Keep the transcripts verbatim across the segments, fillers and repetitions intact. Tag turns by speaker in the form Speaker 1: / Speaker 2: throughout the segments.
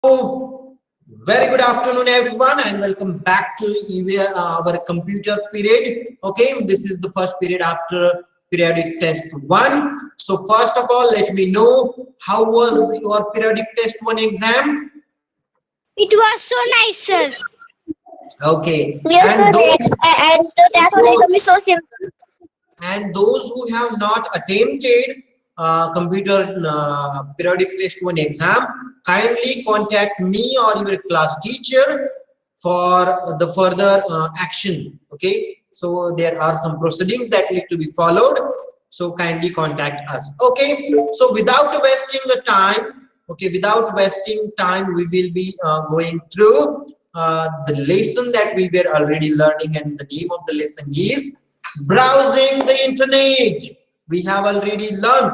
Speaker 1: So, very good afternoon, everyone, and welcome back to uh, our computer period. Okay, this is the first period after periodic test one. So, first of all, let me know how was your periodic test one exam.
Speaker 2: It was so nice, sir.
Speaker 1: Okay,
Speaker 2: Yes, sir.
Speaker 1: and those
Speaker 2: And the test was so simple.
Speaker 1: and those who have not attempted uh, computer uh, periodic test one exam, kindly contact me or your class teacher for the further uh, action. Okay, so there are some proceedings that need to be followed, so kindly contact us. Okay, so without wasting the time, okay, without wasting time, we will be uh, going through uh, the lesson that we were already learning, and the name of the lesson is browsing the internet. We have already learned.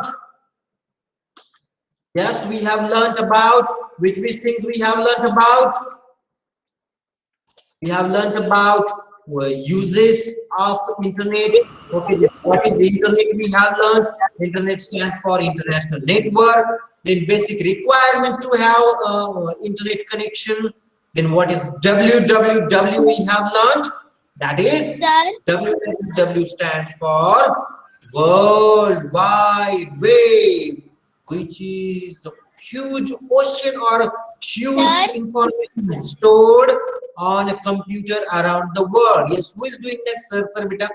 Speaker 1: Yes, we have learned about which which things we have learned about. We have learned about uh, uses of internet. Okay, what is the internet? We have learned internet stands for international network. Then basic requirement to have uh, internet connection. Then what is W W W? We have learned that is W W W stands for World Wide Web, which is a huge ocean or huge information stored on a computer around the world. Yes, who is doing that, sir? Sir, beta.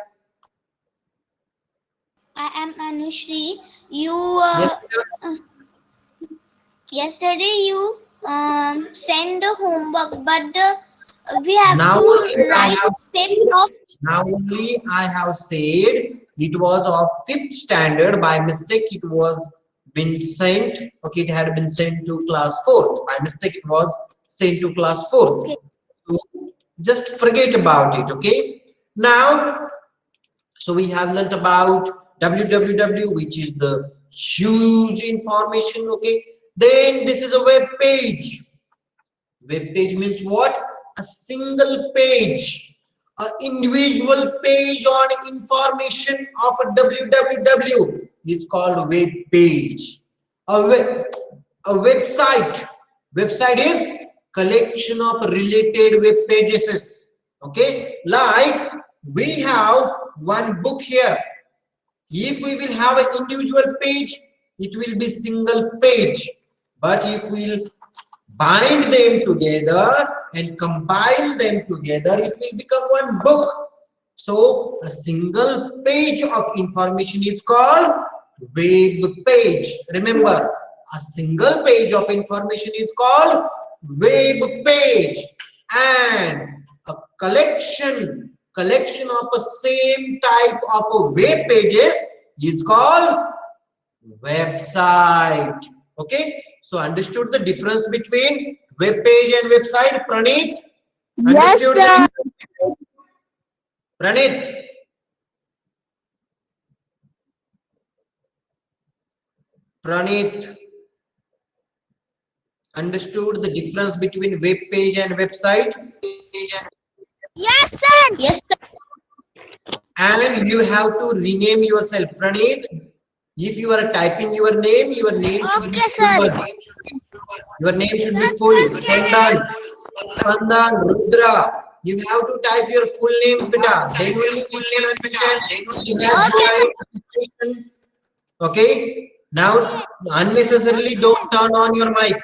Speaker 2: I am Anushri. You uh,
Speaker 1: Yes,
Speaker 2: uh, yesterday you um send the homework, but the, we have
Speaker 1: now
Speaker 2: to
Speaker 1: only I
Speaker 2: write
Speaker 1: have
Speaker 2: steps of.
Speaker 1: now only I have said it was of fifth standard. By mistake, it was been sent. Okay, it had been sent to class fourth. By mistake, it was sent to class fourth.
Speaker 2: Okay.
Speaker 1: So just forget about it. Okay. Now, so we have learnt about W W W, which is the huge information. Okay. Then this is a web page. Web page means what? A single page, an individual page on information of a W W W. It's called a web page. A web, a website. Website is collection of related web pages. Okay, like we have one book here. If we will have an individual page, it will be single page. But if we'll bind them together and compile them together, it will become one book. So a single page of information is called web page. Remember, a single page of information is called web page, and a collection collection of a same type of web pages is called website. Okay, so understood the difference between web page and website, Pranit? Understood?
Speaker 2: Yes,
Speaker 1: sir. Pranit? Pranit? Understood the difference between web page and website?
Speaker 2: Yes, sir. Yes, sir.
Speaker 1: And you have to rename yourself, Pranit. If you are typing your name, your name should
Speaker 2: Okay,
Speaker 1: be
Speaker 2: sir.
Speaker 1: full. Your name should be full. Spandan, Spandan, Rudra. You have to type your full names, beta. Then only we can understand. You have joined. Okay. Now, unnecessarily don't turn on your mic.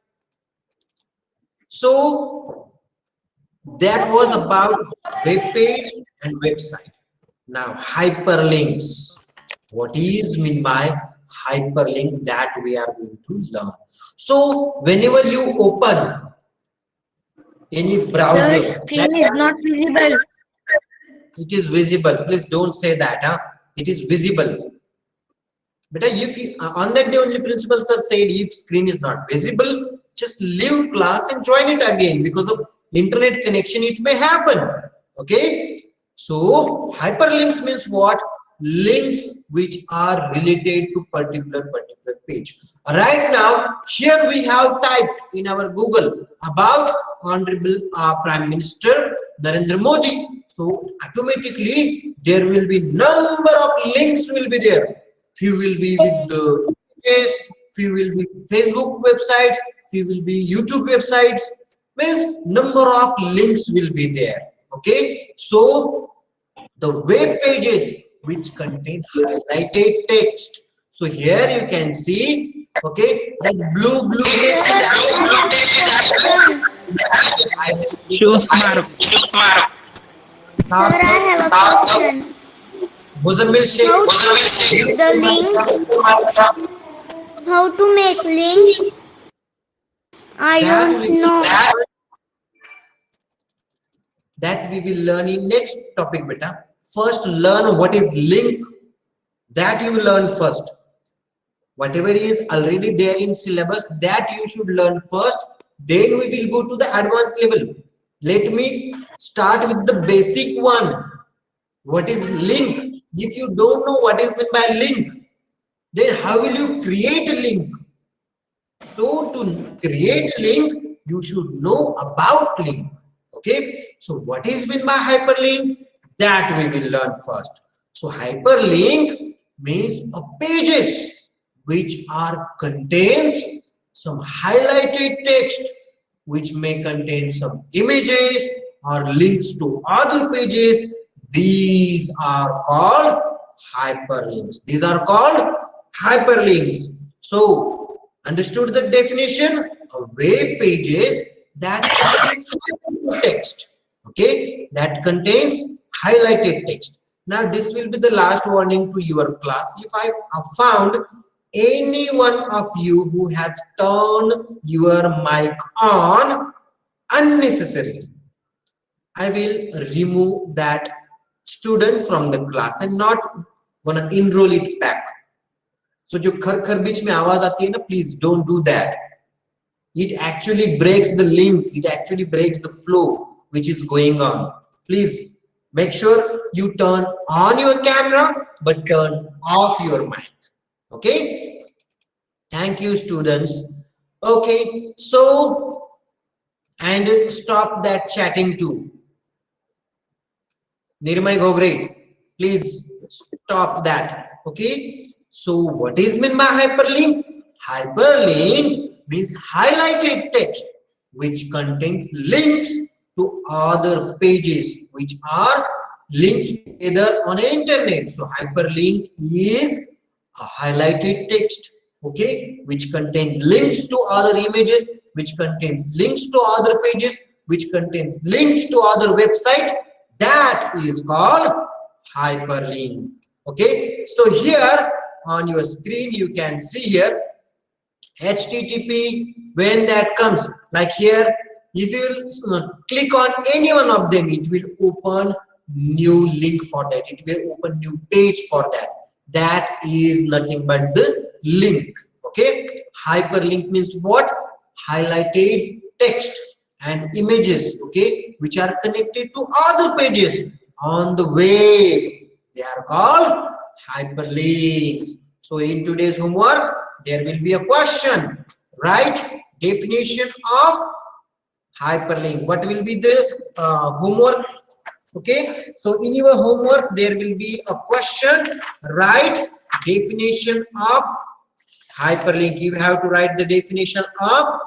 Speaker 1: So, that was about web page and website. Now, hyperlinks. What is mean by hyperlink, that we are going to learn. So, whenever you open any browser,
Speaker 2: Sir, screen is not visible.
Speaker 1: it is visible. Please don't say that. Huh? It is visible. But if you, uh, on that day only principal sir said if screen is not visible, just leave class and join it again, because of internet connection it may happen. Okay. So hyperlinks means what? Links which are related to particular particular page. Right now, here we have typed in our Google about Honorable uh, Prime Minister Narendra Modi. So automatically there will be number of links will be there. Few will be with the images, few will be Facebook websites, it will be YouTube websites, means number of links will be there. Okay, so the web pages which contain highlighted text. So here you can see, okay, that blue blue text is
Speaker 3: Shows mark.
Speaker 2: Sir, I have a question.
Speaker 1: Muzammil Sheikh.
Speaker 2: How to the link? How to make link? I
Speaker 1: That
Speaker 2: don't
Speaker 1: we-
Speaker 2: know.
Speaker 1: That we will learn in next topic, beta. First learn what is link. That you will learn first. Whatever is already there in syllabus, that you should learn first. Then we will go to the advanced level. Let me start with the basic one. What is link? If you don't know what is meant by link, then how will you create a link? So to create a link, you should know about link. Okay, so what is meant by hyperlink? That we will learn first. So hyperlink means a pages which are contains some highlighted text, which may contain some images or links to other pages. These are called hyperlinks. These are called hyperlinks. So understood the definition of web pages that contains text, okay, that contains highlighted text. Now this will be the last warning to your class. If I have found any one of you who has turned your mic on unnecessarily, I will remove that student from the class and not gonna enroll it back. So जो खर खर बीच में आवाज आती है ना, please don't do that. It actually breaks the link. It actually breaks the flow which is going on. Please make sure you turn on your camera but turn off your mic. Okay, thank you students. Okay, so and stop that chatting too. Nirmay Gogre, please stop that. Okay, so what is meant by hyperlink? Hyperlink means highlighted text which contains links to other pages which are linked together on the internet. So hyperlink is a highlighted text, okay, which contains links to other images, which contains links to other pages, which contains links to other website. That is called hyperlink. Okay, so here on your screen you can see here H T T P. When that comes, like here, if you click on any one of them, it will open new link for that. It will open new page for that. That is nothing but the link. Okay, hyperlink means what? Highlighted text and images, okay, which are connected to other pages on the web. They are called hyperlinks. So in today's homework, there will be a question. Write definition of hyperlink. What will be the uh, homework? Okay, so in your homework there will be a question. Write definition of hyperlink. You have to write the definition of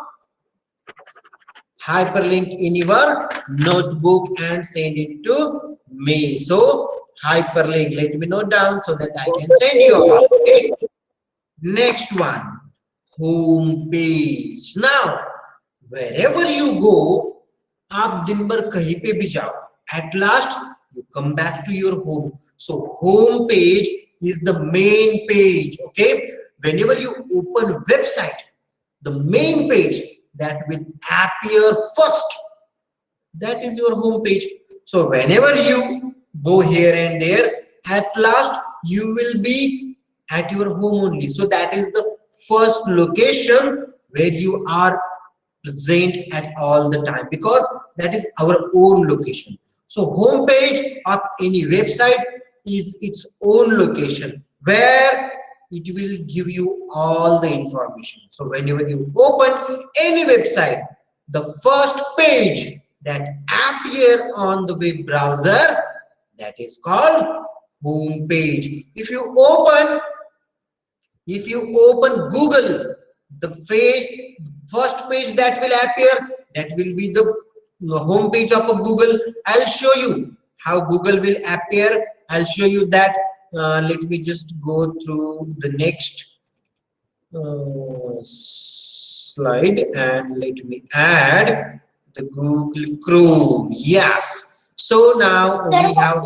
Speaker 1: hyperlink in your notebook and send it to me. So hyperlink, let me note down so that I can send you all. Okay, next one, home page. Now wherever you go, आप दिन भर कहीं पे भी जाओ, at last you come back to your home. So home page is the main page. Okay, whenever you open website, the main page that will appear first, that is your home page. So whenever you go here and there, at last you will be at your home only. So that is the first location where you are present at all the time, because that is our own location. So home page of any website is its own location where it will give you all the information. So whenever you open any website, the first page that appear on the web browser, that is called home page. If you open if you open Google, the page, first page that will appear, that will be the home page of a Google. I'll show you how Google will appear. I'll show you that. Uh, let me just go through the next uh, slide and let me add the Google Chrome. Yes. So now we have.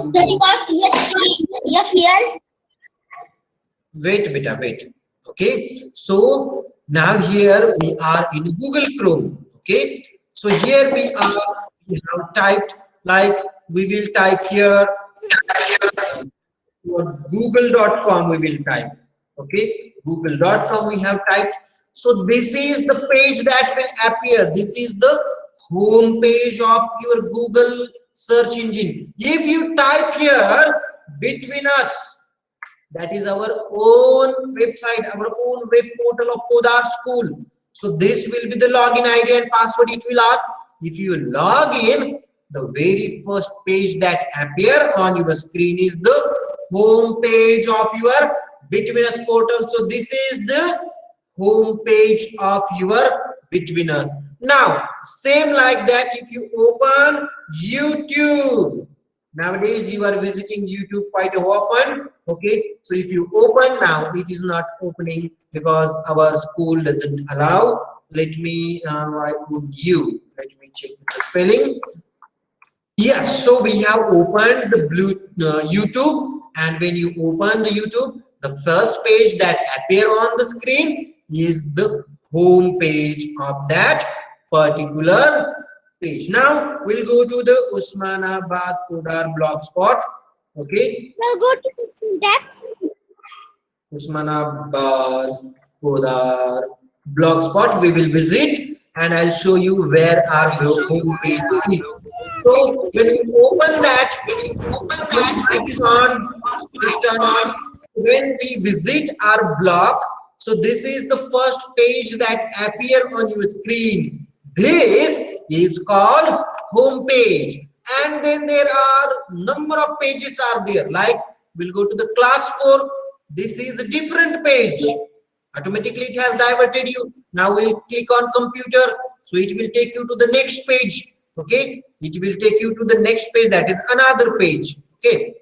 Speaker 1: Wait, beta, wait. Okay. So now here we are in Google Chrome. Okay. So here we are. We have typed, like we will type here google dot com. We will type. Okay. google dot com we have typed. So this is the page that will appear. This is the home page of your Google search engine. If you type here Between Us, that is our own website, our own web portal of Podar School. So this will be the login I D and password it will ask. If you log in, the very first page that appear on your screen is the home page of your Between Us portal. So this is the home page of your Between Us. Now, same like that, if you open YouTube, nowadays you are visiting YouTube quite often. Okay, so if you open now, it is not opening because our school doesn't allow. Let me uh, I put you. Let me check the spelling. Yes, so we have opened the blue uh, YouTube, and when you open the YouTube, the first page that appear on the screen is the home page of that particular page. Now we'll go to the Osmanabad Podar blogspot. Okay.
Speaker 2: We'll go to that.
Speaker 1: Osmanabad Podar blogspot. We will visit, and I'll show you where our home page is. So when you open that, when you open that, it is on. It is on. When we visit our blog, so this is the first page that appear on your screen. This is called home page, and then there are number of pages are there. Like we'll go to the class four. This is a different page. Automatically it has diverted you. Now we'll click on computer, so it will take you to the next page. Okay, it will take you to the next page. That is another page. Okay,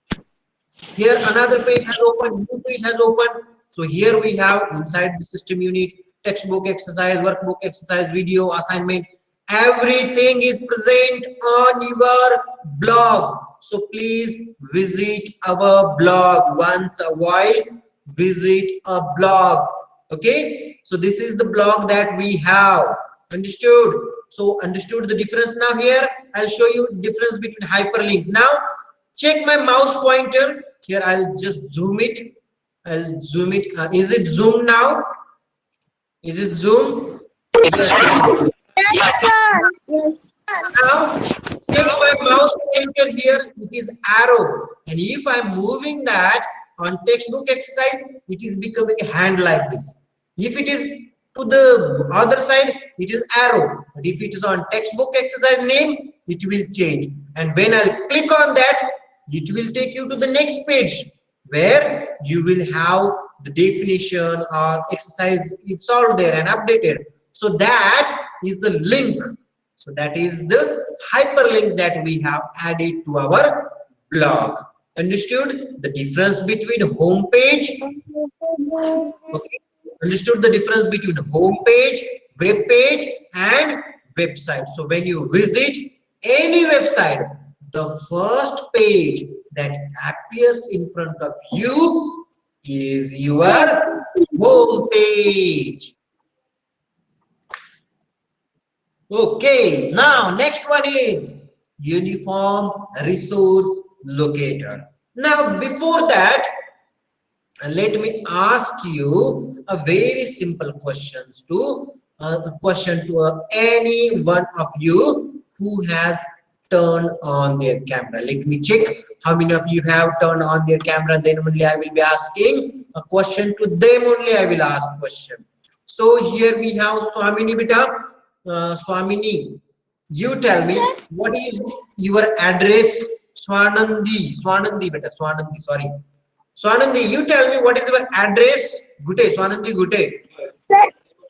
Speaker 1: here another page has opened, new page has opened. So here we have inside the system unit, textbook exercise, workbook exercise, video assignment, everything is present on your blog. So please visit our blog once a while. Visit a blog. Okay, so this is the blog that we have. Understood? So understood the difference. Now here I'll show you difference between hyperlink. Now check my mouse pointer. Here I'll just zoom it. I'll zoom it. Uh, is it zoom now? Is it zoom? Yes.
Speaker 2: Yes, sir. Yes.
Speaker 1: Now check my mouse pointer here. It is arrow, and if I'm moving that on textbook exercise, it is becoming a hand like this. If it is to the other side, it is arrow. But if it is on textbook exercise name, it will change. And when I click on that, it will take you to the next page where you will have the definition or exercise. It's all there and updated. So that is the link. So that is the hyperlink that we have added to our blog. Understood the difference between home page? Okay. Understood the difference between home page, web page, and website. So when you visit any website, the first page that appears in front of you is your home page. Okay, now next one is Uniform Resource Locator. Now before that, let me ask you a very simple questions to uh, a question to uh, any one of you who has turned on their camera. Let me check how many of you have turned on their camera. Then only I will be asking a question to them. Only I will ask question. So here we have Swamini beta. Uh, Swamini, you tell me what is your address? Swanandi, Swanandi beta, Swanandi. Sorry. Swanandi, you tell me what is your address? Gute, Swanandi Gute.
Speaker 2: Sir,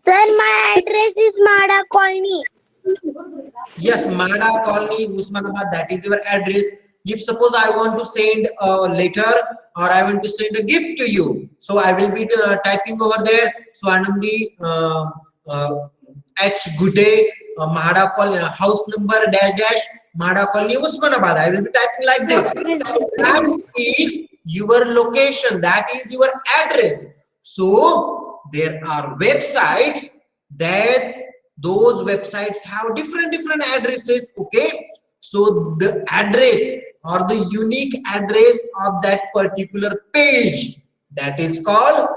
Speaker 2: Sir, my address is Mada Colony.
Speaker 1: Yes, Mada Colony, Usmanabad, that is your address. If suppose I want to send a letter or I want to send a gift to you, so I will be uh, typing over there. So Anandi uh, uh, H Gude, uh, Mada Colony, uh, house number dash dash Mada Colony, Usmanabad. I will be typing like this. That is your location. That is your address. So there are websites that those websites have different different addresses. Okay, so the address or the unique address of that particular page, that is called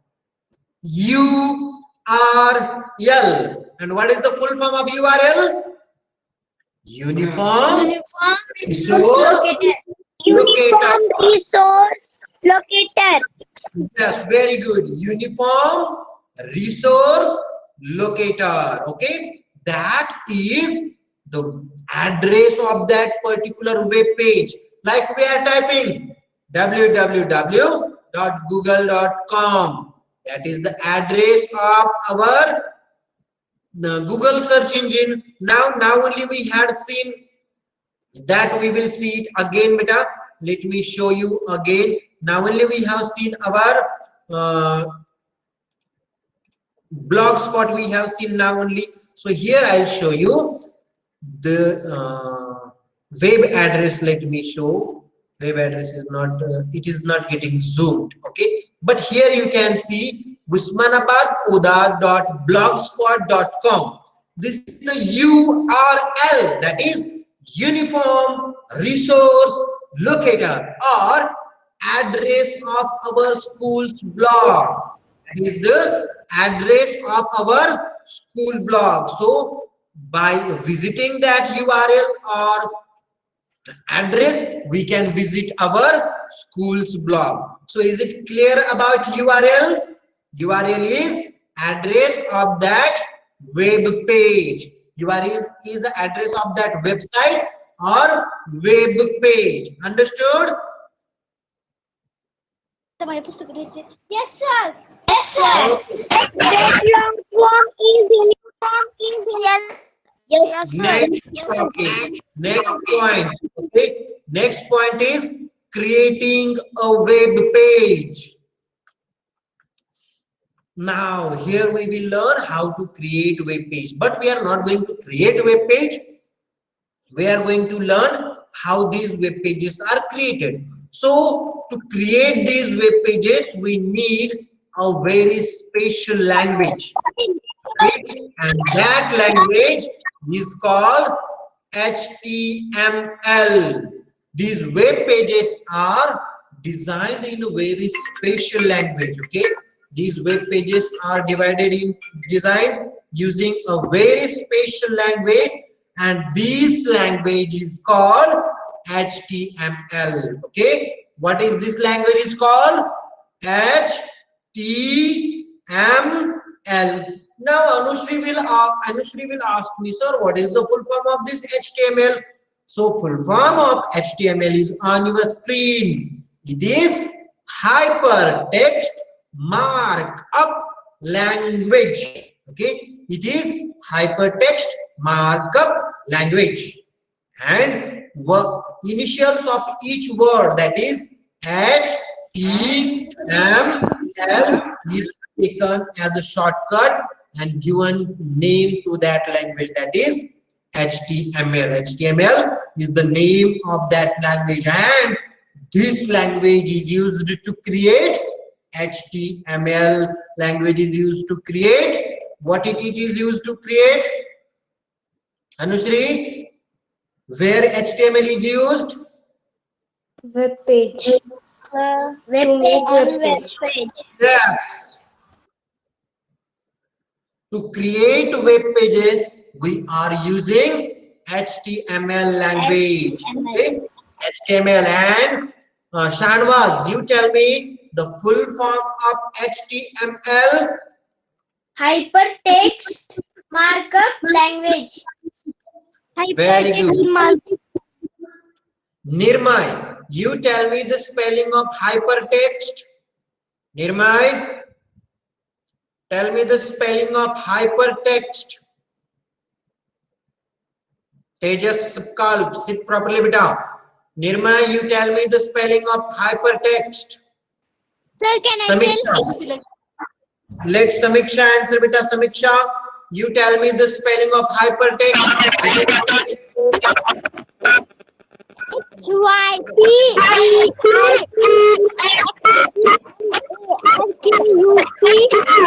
Speaker 1: U R L. And what is the full form of U R L? Uniform
Speaker 2: Uniform
Speaker 1: Resource
Speaker 2: locator. Uniform resource locator.
Speaker 1: Yes, very good. Uniform resource locator. Okay, that is the address of that particular web page. Like we are typing w w w dot google dot com. That is the address of our the Google search engine. Now, now only we had seen that, we will see it again, beta. Let me show you again. Now only we have seen our uh, blogspot, we have seen now only. So here I'll show you the uh, web address. Let me show. Web address is not uh, it is not getting zoomed. Okay, but here you can see usmanabad dot blogspot dot com. This is the U R L, that is Uniform Resource Locator, or address of our school's blog. That is the address of our school blog. So by visiting that U R L or address, we can visit our school's blog. So is it clear about U R L? U R L is address of that web page. U R L is the address of that website or web page. Understood?
Speaker 2: Yes, sir. Yes, sir. That long form is uniform is yes. Yes, sir.
Speaker 1: Next,
Speaker 2: Yes,
Speaker 1: okay. Next point. Okay. Next point is creating a web page. Now here we will learn how to create web page, but we are not going to create a web page. We are going to learn how these web pages are created. So to create these web pages, we need a very special language. Okay? And that language is called H T M L. These web pages are designed in a very special language. Okay, these web pages are divided in design using a very special language, and this language is called H T M L. Okay, what is this language is called? H T M L. Now Anushri will uh, Anushri will ask me, sir, what is the full form of this H T M L? So full form of H T M L is on your screen. It is hypertext markup language. Okay, it is hypertext markup language, and work initials of each word, that is H T M L, is taken as a shortcut and given name to that language, that is H T M L. H T M L is the name of that language, and this language is used to create H T M L. Language is used to create what it, it is used to create. Anushri, where H T M L is used?
Speaker 3: Web page.
Speaker 2: Uh, web page. Web page.
Speaker 1: Yes. To create web pages, we are using H T M L language. Okay? H T M L. And uh, Shanvaz, you tell me the full form of H T M L.
Speaker 2: Hypertext markup language.
Speaker 1: Very
Speaker 2: Hypertext
Speaker 1: good.
Speaker 2: markup.
Speaker 1: Nirmay, you tell me the spelling of hypertext. Nirmay. Tell me the spelling of hypertext. Tejas, Sapkal, sit properly, beta. Nirma, you tell me the spelling of hypertext.
Speaker 2: Sir, can I
Speaker 1: Samiksha.
Speaker 2: tell?
Speaker 1: Let Samiksha answer, beta. Samiksha, you tell me the spelling of hypertext.
Speaker 2: H Y P E R Q U P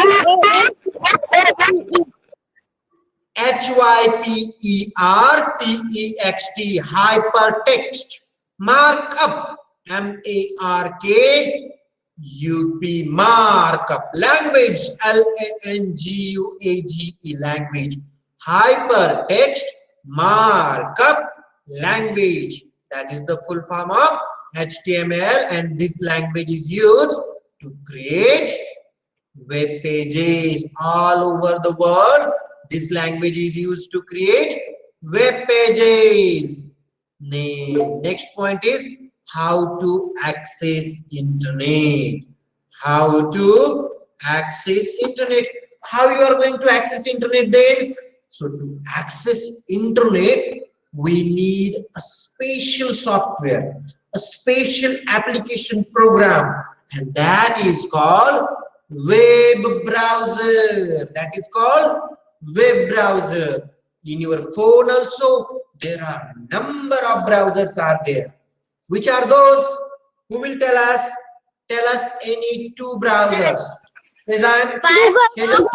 Speaker 1: H Y P E R T E X T, hypertext. Markup, M A R K U P, markup. Language, L A N G U A G E, language. Hypertext, markup, language. That is the full form of H T M L, and this language is used to create web pages all over the world. This language is used to create web pages. Next point is how to access internet. How to access internet. How you are going to access internet then? So to access internet, we need a special software, a special application program, and that is called web browser. That is called web browser. In your phone also, there are number of browsers are there. Which are those? Who will tell us? Tell us any two browsers. Shazan? Shazan?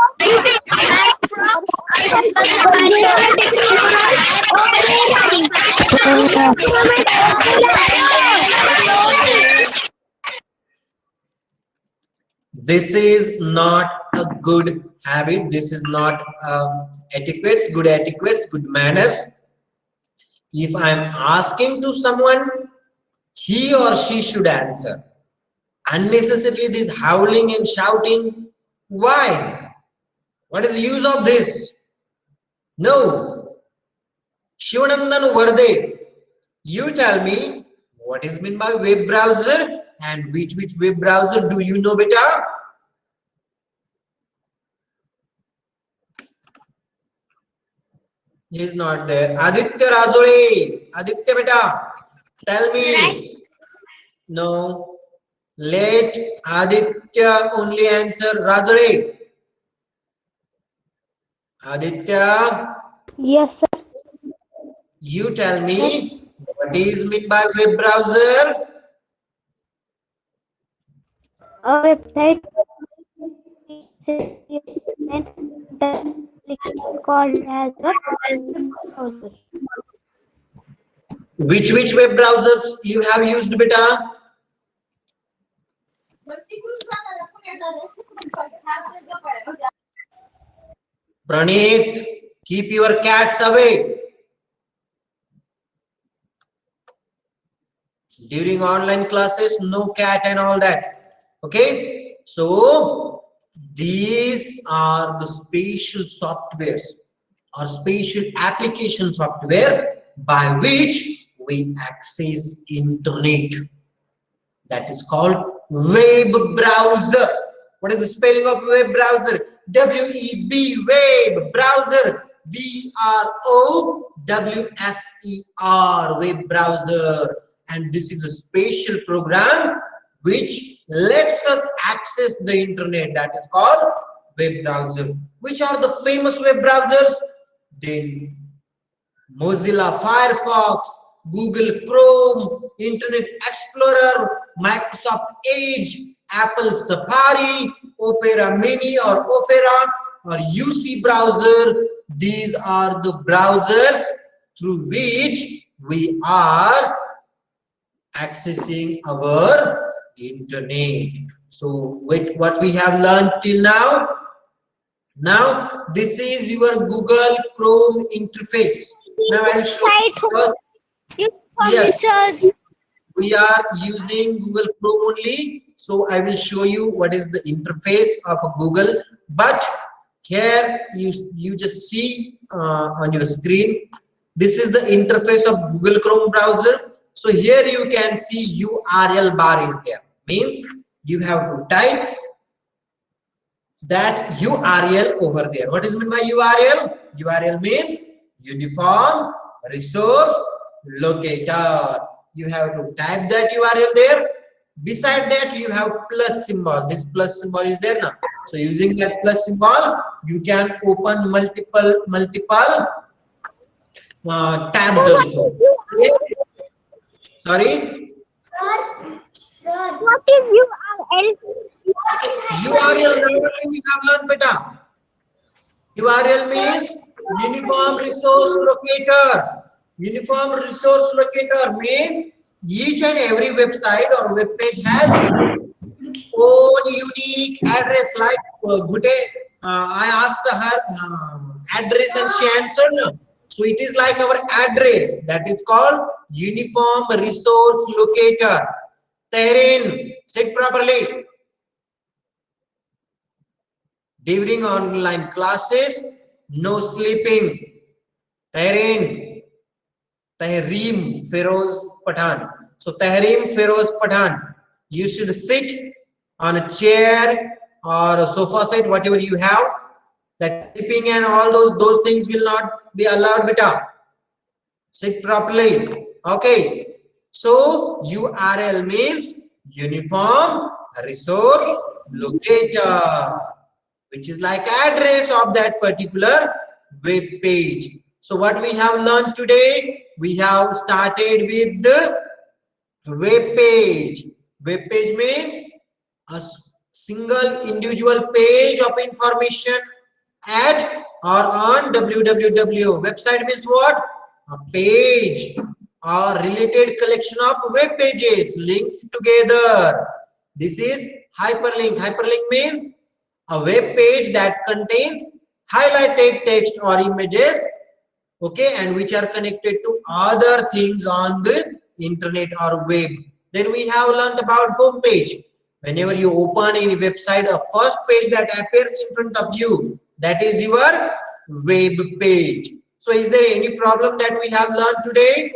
Speaker 1: This is not a good habit. This is not um, etiquettes, good etiquettes, good manners. If I'm asking to someone, he or she should answer. Unnecessarily this howling and shouting. Why? What is the use of this? No. Shivanandan Varde, you tell me what is meant by web browser and which which web browser do you know, beta? He is not there. Aditya Rajore, Aditya beta, tell me. No. Let Aditya only answer. Rajore. Aditya.
Speaker 3: Yes, sir.
Speaker 1: You tell me what is meant by web browser?
Speaker 3: A website called as a browser.
Speaker 1: Which which web browsers you have used, beta? Praneeth, keep your cats away. During online classes, no cat and all that. Okay, so these are the special softwares or special application software by which we access internet. That is called web browser. What is the spelling of web browser? W E B, web browser. B R O W S E R, web browser. And this is a special program which lets us access the internet. That is called web browser. Which are the famous web browsers? Then Mozilla Firefox, Google Chrome, Internet Explorer, Microsoft Edge, Apple Safari, Opera Mini or Opera or U C browser. These are the browsers through which we are accessing our internet. So with what we have learned till now, now this is your Google Chrome interface. Now I'll show you first. Yes, we are using Google Chrome only, so I will show you what is the interface of a Google. But here you you just see uh, on your screen, this is the interface of Google Chrome browser. So here you can see U R L bar is there. Means you have to type that U R L over there. What is meant by U R L? U R L means Uniform Resource Locator. You have to type that U R L there. Beside that, you have plus symbol. This plus symbol is there now. So using that plus symbol, you can open multiple multiple uh, tabs also. Okay? Sorry.
Speaker 2: Sir, sir. What is U R L?
Speaker 1: U R L now we have learned beta. U R L means Uniform Resource Locator. Uniform Resource Locator means each and every website or web page has own unique address. Like uh, Gute, uh, I asked her um, address and she answered no. So it is like our address, that is called Uniform Resource Locator. Therein, sit properly. During online classes, no sleeping. Tehreem, Tehreem Feroz Pathan. So Tehreem Feroz Pathan, you should sit on a chair or a sofa set, whatever you have. That sleeping and all those those things will not be allowed, beta. Sit properly. Okay. So U R L means Uniform Resource Locator, which is like address of that particular web page. So what we have learned today, we have started with the web page. Web page means a single individual page of information at or on W W W. Website means what? A page or related collection of web pages linked together. This is hyperlink. Hyperlink means a web page that contains highlighted text or images, okay, and which are connected to other things on the internet or web. Then we have learned about home page. Whenever you open any website, a first page that appears in front of you, that is your web page. So is there any problem that we have learned today?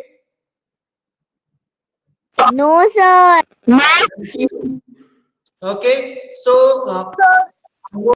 Speaker 2: No, sir.
Speaker 1: Okay, so uh,